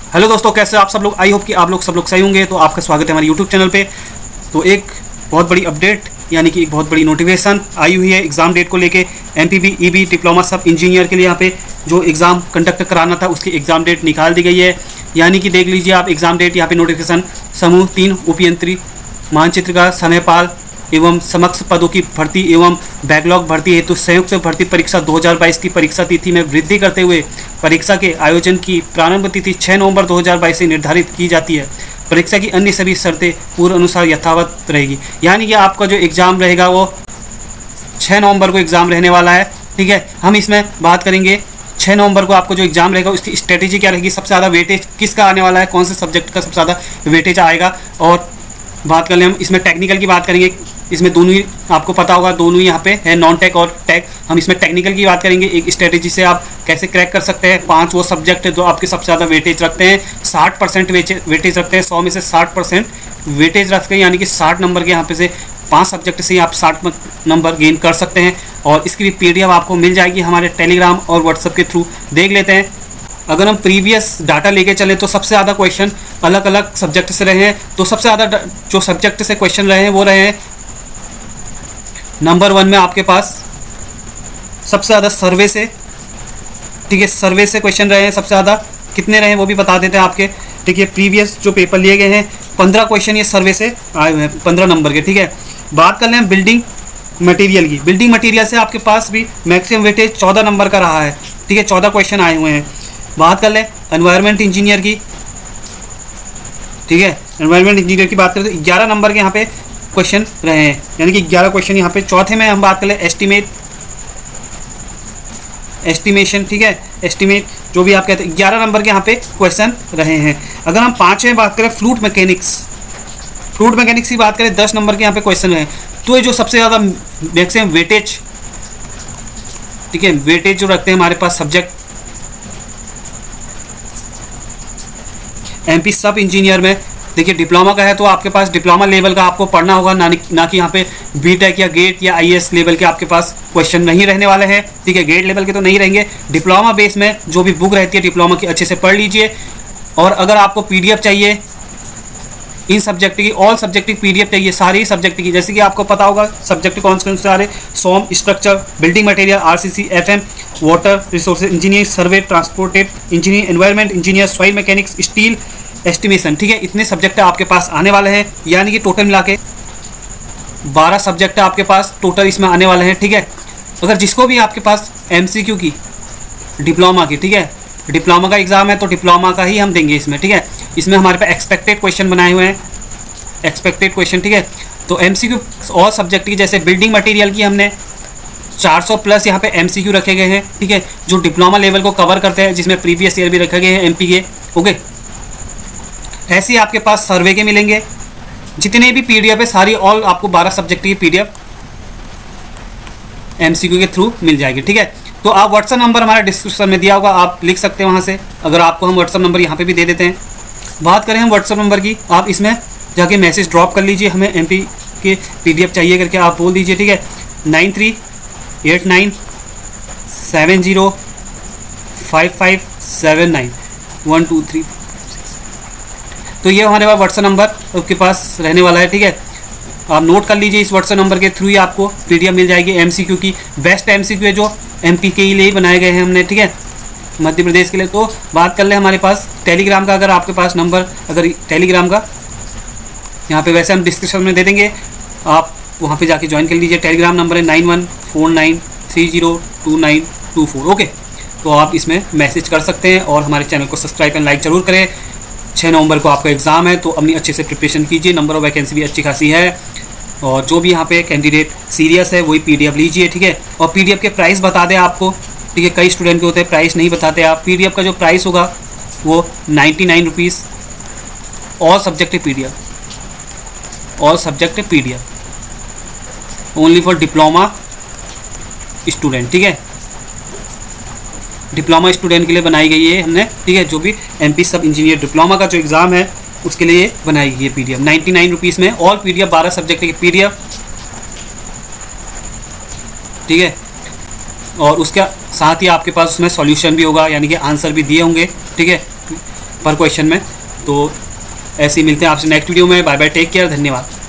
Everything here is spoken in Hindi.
हेलो दोस्तों, कैसे आप सब लोग। आई होप कि आप लोग सब लोग सही होंगे। तो आपका स्वागत है हमारे यूट्यूब चैनल पे। तो एक बहुत बड़ी अपडेट यानी कि एक बहुत बड़ी नोटिफिकेशन आई हुई है एग्ज़ाम डेट को लेके। MPB EB diploma sub engineer के लिए यहाँ पे जो एग्ज़ाम कंडक्ट कराना था उसकी एग्ज़ाम डेट निकाल दी गई है। यानी कि देख लीजिए आप एग्ज़ाम डेट यहाँ पे नोटिफिकेशन समूह 3 उपयंत्री मानचित्र का समयपाल एवं समक्ष पदों की भर्ती एवं बैकलॉग भर्ती हेतु संयुक्त भर्ती परीक्षा 2022 की परीक्षा तिथि में वृद्धि करते हुए परीक्षा के आयोजन की प्रारंभ तिथि 6 नवंबर 2022 से निर्धारित की जाती है। परीक्षा की अन्य सभी शर्तें पूर्व अनुसार यथावत रहेगी। यानी कि आपका जो एग्ज़ाम रहेगा वो 6 नवंबर को एग्ज़ाम रहने वाला है। ठीक है, हम इसमें बात करेंगे 6 नवंबर को आपको जो एग्ज़ाम रहेगा उसकी स्ट्रेटेजी क्या रहेगी, सबसे ज़्यादा वेटेज किसका आने वाला है, कौन से सब्जेक्ट का सबसे ज़्यादा वेटेज आएगा। और बात कर लें हम इसमें टेक्निकल की बात करेंगे। इसमें दोनों ही आपको पता होगा, दोनों ही यहाँ पे है, नॉन टेक और टेक। हम इसमें टेक्निकल की बात करेंगे, एक स्ट्रेटेजी से आप कैसे क्रैक कर सकते हैं। 5 वो सब्जेक्ट है जो आपके सबसे ज़्यादा वेटेज रखते हैं, 60% वेटेज रखते हैं, 100 में से 60% वेटेज रखते हैं। यानी कि 60 नंबर के यहाँ पे से 5 सब्जेक्ट से ही आप 60 नंबर गेन कर सकते हैं। और इसकी भी PDF आपको मिल जाएगी हमारे टेलीग्राम और व्हाट्सएप के थ्रू। देख लेते हैं, अगर हम प्रीवियस डाटा लेके चलें तो सबसे ज़्यादा क्वेश्चन अलग अलग सब्जेक्ट से रहे हैं। तो सबसे ज़्यादा जो सब्जेक्ट से क्वेश्चन रहे हैं वो रहे हैं नंबर 1 में आपके पास सबसे ज़्यादा सर्वे से। ठीक है, सर्वे से क्वेश्चन रहे हैं सबसे ज़्यादा। कितने रहे हैं वो भी बता देते हैं आपके। ठीक है, प्रीवियस जो पेपर लिए गए हैं 15 क्वेश्चन ये सर्वे से आए हुए हैं, 15 नंबर के। ठीक है, बात कर लें बिल्डिंग मटेरियल की। बिल्डिंग मटेरियल से आपके पास भी मैक्सिमम वेटेज 14 नंबर का रहा है। ठीक है, 14 क्वेश्चन आए हुए हैं। बात कर लें एनवायरनमेंट इंजीनियर की। ठीक है, एनवायरनमेंट इंजीनियर की बात करें तो 11 नंबर के यहाँ पे क्वेश्चन रहे हैं। यानी कि 11 क्वेश्चन यहाँ पे। चौथे में हम बात कर लें एस्टिमेशन। ठीक है, एस्टिमेट जो भी आप कहते हैं, 11 नंबर के यहाँ पे क्वेश्चन रहे हैं। अगर हम 5वें बात करें फ्लूइड मैकेनिक्स की बात करें, 10 नंबर के यहाँ पे क्वेश्चन रहे हैं। तो ये जो सबसे ज़्यादा मैक्सिमम वेटेज, ठीक है, वेटेज जो रखते हैं हमारे पास सब्जेक्ट MP सब इंजीनियर में। देखिए डिप्लोमा का है तो आपके पास डिप्लोमा लेवल का आपको पढ़ना होगा, ना कि यहाँ पे BTech या गेट या IAS लेवल के आपके पास क्वेश्चन नहीं रहने वाले हैं। ठीक है, गेट लेवल के तो नहीं रहेंगे। डिप्लोमा बेस में जो भी बुक रहती है डिप्लोमा की अच्छे से पढ़ लीजिए। और अगर आपको PDF चाहिए इन सब्जेक्ट की, ऑल सब्जेक्ट की PDF चाहिए, सारी सब्जेक्ट की, जैसे कि आपको पता होगा सब्जेक्ट कौन से आ रहे, SOM, structure, building material, RCC, FM, water resources engineering, survey, transported engineering, environment engineer, soil mechanics, steel, estimation. ठीक है, इतने सब्जेक्ट आपके पास आने वाले हैं। यानी कि टोटल मिला के 12 सब्जेक्ट आपके पास टोटल इसमें आने वाले हैं। ठीक है, अगर जिसको भी आपके पास MCQ की डिप्लोमा की, ठीक है, डिप्लोमा का एग्ज़ाम है तो डिप्लोमा का ही हम देंगे इसमें। ठीक है, इसमें हमारे पास एक्सपेक्टेड क्वेश्चन बनाए हुए हैं, एक्सपेक्टेड क्वेश्चन। ठीक है, तो MCQ और सब्जेक्ट की, जैसे बिल्डिंग मटेरियल की हमने 400 प्लस यहाँ पे MCQ रखे गए हैं। ठीक है, जो डिप्लोमा लेवल को कवर करते हैं, जिसमें प्रीवियस ईयर भी रखे गए हैं MP के। ओके, ऐसे ही आपके पास सर्वे के मिलेंगे। जितने भी PDF है सारी ऑल आपको 12 सब्जेक्ट की PDF MCQ के थ्रू मिल जाएगी। ठीक है, तो आप व्हाट्सअप नंबर हमारे डिस्क्रिप्शन में दिया होगा, आप लिख सकते हैं वहाँ से। अगर आपको हम व्हाट्सअप नंबर यहाँ पे भी दे देते हैं। बात करें हम व्हाट्सअप नंबर की, आप इसमें जाके मैसेज ड्रॉप कर लीजिए, हमें MP के PDF चाहिए करके आप बोल दीजिए। ठीक है, 9389705579 1 2 3। तो ये हमारे पास व्हाट्सएप नंबर आपके पास रहने वाला है। ठीक है, आप नोट कर लीजिए, इस व्हाट्सएप नंबर के थ्रू ही आपको PDF मिल जाएगी MCQ की। बेस्ट MCQ है जो MP के लिए ही बनाए गए हैं हमने। ठीक है, मध्य प्रदेश के लिए। तो बात कर ले हमारे पास टेलीग्राम का, अगर आपके पास नंबर, अगर टेलीग्राम का यहाँ पे वैसे हम डिस्क्रिप्शन में दे देंगे, आप वहाँ पे जाके ज्वाइन कर लीजिए। टेलीग्राम नंबर है 9149302924। ओके, तो आप इसमें मैसेज कर सकते हैं और हमारे चैनल को सब्सक्राइब एंड लाइक जरूर करें। 6 नवंबर को आपका एग्ज़ाम है तो अपनी अच्छे से प्रिपरेशन कीजिए। नंबर ऑफ वैकेंसी भी अच्छी खासी है और जो भी यहाँ पे कैंडिडेट सीरियस है वही PDF लीजिए। ठीक है, और PDF के प्राइस बता दें आपको। ठीक है, कई स्टूडेंट के होते हैं प्राइस नहीं बताते आप। PDF का जो प्राइस होगा वो 99 rupees, all subject PDF only for diploma student. ठीक है, डिप्लोमा स्टूडेंट के लिए बनाई गई है हमने। ठीक है, जो भी MP सब इंजीनियर डिप्लोमा का जो एग्ज़ाम है उसके लिए बनाई गई है PDF 99 रुपीज़ में, ऑल PDF 12 सब्जेक्ट की PDF। ठीक है, और उसके साथ ही आपके पास उसमें सॉल्यूशन भी होगा, यानी कि आंसर भी दिए होंगे। ठीक है, पर क्वेश्चन में। तो ऐसे ही मिलते हैं आपसे नेक्स्ट वीडियो में। बाय बाय, टेक केयर, धन्यवाद।